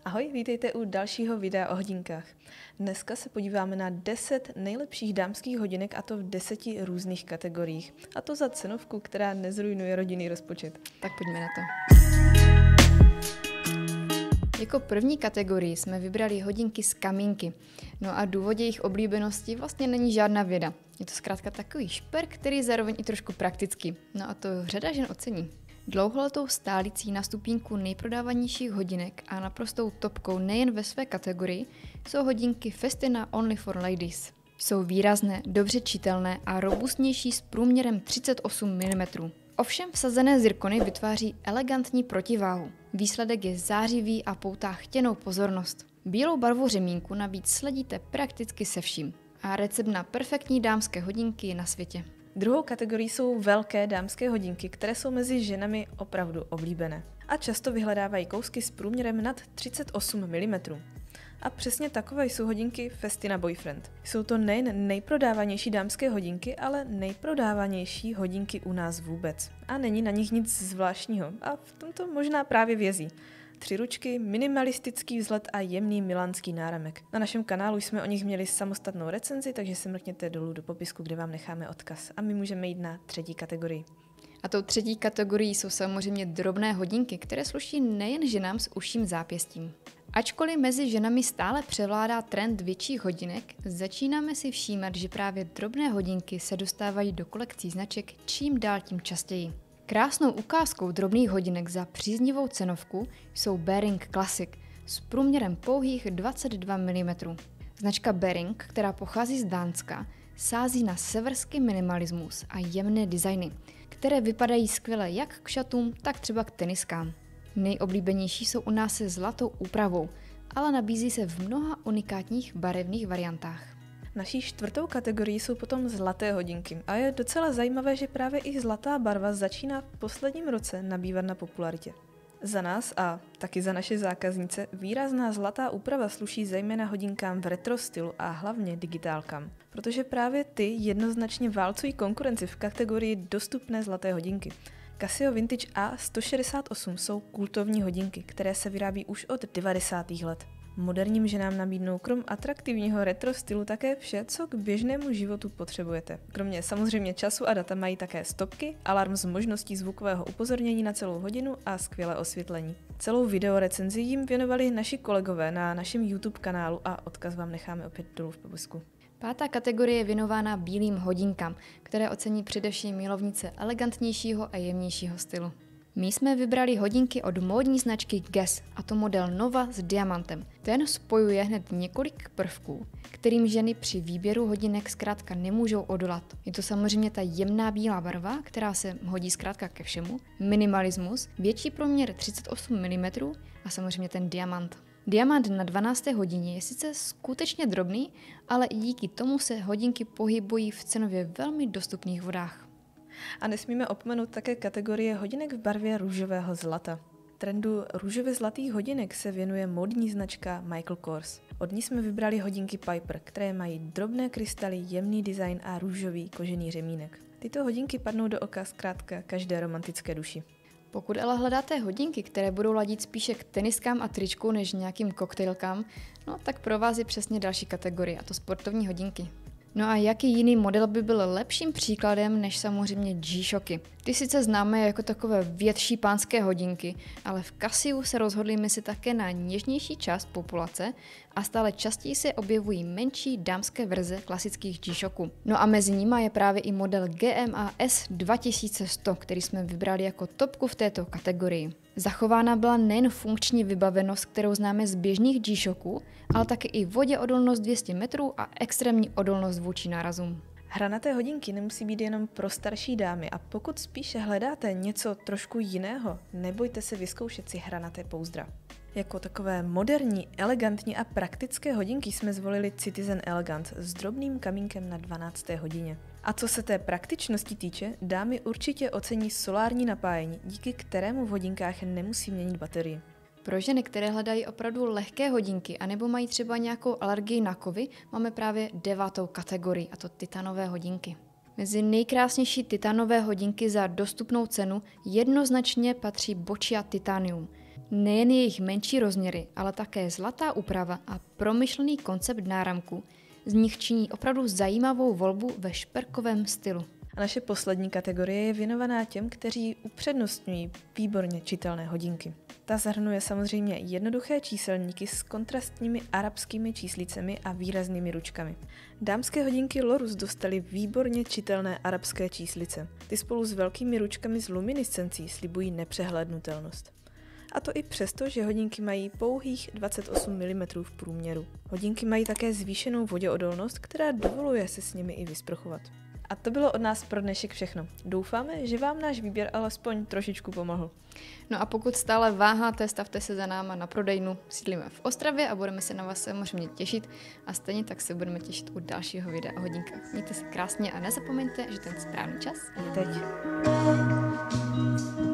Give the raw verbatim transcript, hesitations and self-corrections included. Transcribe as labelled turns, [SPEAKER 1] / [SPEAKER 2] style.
[SPEAKER 1] Ahoj, vítejte u dalšího videa o hodinkách. Dneska se podíváme na deset nejlepších dámských hodinek, a to v deseti různých kategoriích. A to za cenovku, která nezrujnuje rodinný rozpočet.
[SPEAKER 2] Tak pojďme na to. Jako první kategorii jsme vybrali hodinky z kamínky. No a důvod jejich oblíbenosti vlastně není žádná věda. Je to zkrátka takový šper, který je zároveň i trošku praktický. No a to řada žen ocení. Dlouholetou stálicí na stupínku nejprodávanějších hodinek a naprostou topkou nejen ve své kategorii jsou hodinky Festina Only for Ladies. Jsou výrazné, dobře čitelné a robustnější s průměrem třicet osm milimetrů. Ovšem vsazené zirkony vytváří elegantní protiváhu. Výsledek je zářivý a poutá chtěnou pozornost. Bílou barvu řemínku navíc sledíte prakticky se vším. A recept na perfektní dámské hodinky je na světě.
[SPEAKER 1] Druhou kategorií jsou velké dámské hodinky, které jsou mezi ženami opravdu oblíbené. A často vyhledávají kousky s průměrem nad třicet osm milimetrů. A přesně takové jsou hodinky Festina Boyfriend. Jsou to nejen nejprodávanější dámské hodinky, ale nejprodávanější hodinky u nás vůbec. A není na nich nic zvláštního. A v tomto možná právě vězí. Tři ručky, minimalistický vzhled a jemný milánský náramek. Na našem kanálu jsme o nich měli samostatnou recenzi, takže se mrkněte dolů do popisku, kde vám necháme odkaz. A my můžeme jít na třetí kategorii.
[SPEAKER 2] A tou třetí kategorií jsou samozřejmě drobné hodinky, které sluší nejen ženám s užším zápěstím. Ačkoliv mezi ženami stále převládá trend větších hodinek, začínáme si všímat, že právě drobné hodinky se dostávají do kolekcí značek čím dál tím častěji. Krásnou ukázkou drobných hodinek za příznivou cenovku jsou Bering Classic s průměrem pouhých dvacet dva milimetrů. Značka Bering, která pochází z Dánska, sází na severský minimalismus a jemné designy, které vypadají skvěle jak k šatům, tak třeba k teniskám. Nejoblíbenější jsou u nás se zlatou úpravou, ale nabízí se v mnoha unikátních barevných variantách.
[SPEAKER 1] Naší čtvrtou kategorií jsou potom zlaté hodinky a je docela zajímavé, že právě i zlatá barva začíná v posledním roce nabývat na popularitě. Za nás a taky za naše zákaznice výrazná zlatá úprava sluší zejména hodinkám v retro stylu a hlavně digitálkám, protože právě ty jednoznačně válcují konkurenci v kategorii dostupné zlaté hodinky. Casio Vintage A sto šedesát osm jsou kultovní hodinky, které se vyrábí už od devadesátých let. Moderním ženám nabídnou krom atraktivního retro stylu také vše, co k běžnému životu potřebujete. Kromě samozřejmě času a data mají také stopky, alarm s možností zvukového upozornění na celou hodinu a skvělé osvětlení. Celou videorecenzi jim věnovali naši kolegové na našem YouTube kanálu a odkaz vám necháme opět dolů v popisku.
[SPEAKER 2] Pátá kategorie je věnována bílým hodinkám, které ocení především milovnice elegantnějšího a jemnějšího stylu. My jsme vybrali hodinky od módní značky Guess, a to model Nova s diamantem. Ten spojuje hned několik prvků, kterým ženy při výběru hodinek zkrátka nemůžou odolat. Je to samozřejmě ta jemná bílá barva, která se hodí zkrátka ke všemu, minimalismus, větší průměr třicet osm milimetrů a samozřejmě ten diamant. Diamant na dvanácté hodině je sice skutečně drobný, ale i díky tomu se hodinky pohybují v cenově velmi dostupných vodách.
[SPEAKER 1] A nesmíme opomenout také kategorie hodinek v barvě růžového zlata. Trendu růžově zlatých hodinek se věnuje módní značka Michael Kors. Od ní jsme vybrali hodinky Piper, které mají drobné krystaly, jemný design a růžový kožený řemínek. Tyto hodinky padnou do oka zkrátka každé romantické duši.
[SPEAKER 2] Pokud ale hledáte hodinky, které budou ladit spíše k teniskám a tričku než nějakým koktejlkám, no tak pro vás je přesně další kategorie, a to sportovní hodinky. No a jaký jiný model by byl lepším příkladem než samozřejmě G-Shocky. Ty sice známe jako takové větší pánské hodinky, ale v Casiu se rozhodli myslet také na něžnější část populace a stále častěji se objevují menší dámské verze klasických G-Shocků. No a mezi nimi je právě i model G M A S dva tisíce sto, který jsme vybrali jako topku v této kategorii. Zachována byla nejen funkční vybavenost, kterou známe z běžných G-Shocků, ale také i voděodolnost dvě stě metrů a extrémní odolnost vůči nárazům.
[SPEAKER 1] Hranaté hodinky nemusí být jenom pro starší dámy a pokud spíše hledáte něco trošku jiného, nebojte se vyzkoušet si hranaté pouzdra. Jako takové moderní, elegantní a praktické hodinky jsme zvolili Citizen Elegant s drobným kamínkem na dvanácté hodině. A co se té praktičnosti týče, dámy určitě ocení solární napájení, díky kterému v hodinkách nemusí měnit baterii.
[SPEAKER 2] Pro ženy, které hledají opravdu lehké hodinky anebo mají třeba nějakou alergii na kovy, máme právě devátou kategorii, a to titanové hodinky. Mezi nejkrásnější titanové hodinky za dostupnou cenu jednoznačně patří Boccia Titanium. Nejen jejich menší rozměry, ale také zlatá úprava a promyšlený koncept náramku z nich činí opravdu zajímavou volbu ve šperkovém stylu.
[SPEAKER 1] A naše poslední kategorie je věnovaná těm, kteří upřednostňují výborně čitelné hodinky. Ta zahrnuje samozřejmě jednoduché číselníky s kontrastními arabskými číslicemi a výraznými ručkami. Dámské hodinky Lorus dostaly výborně čitelné arabské číslice. Ty spolu s velkými ručkami s luminiscencí slibují nepřehlédnutelnost. A to i přesto, že hodinky mají pouhých dvacet osm milimetrů v průměru. Hodinky mají také zvýšenou voděodolnost, která dovoluje se s nimi i vysprchovat. A to bylo od nás pro dnešek všechno. Doufáme, že vám náš výběr alespoň trošičku pomohl.
[SPEAKER 2] No a pokud stále váháte, stavte se za náma na prodejnu. Sídlíme v Ostravě a budeme se na vás samozřejmě těšit. A stejně tak se budeme těšit u dalšího videa o hodinkách. Mějte se krásně a nezapomeňte, že ten správný čas
[SPEAKER 1] je teď.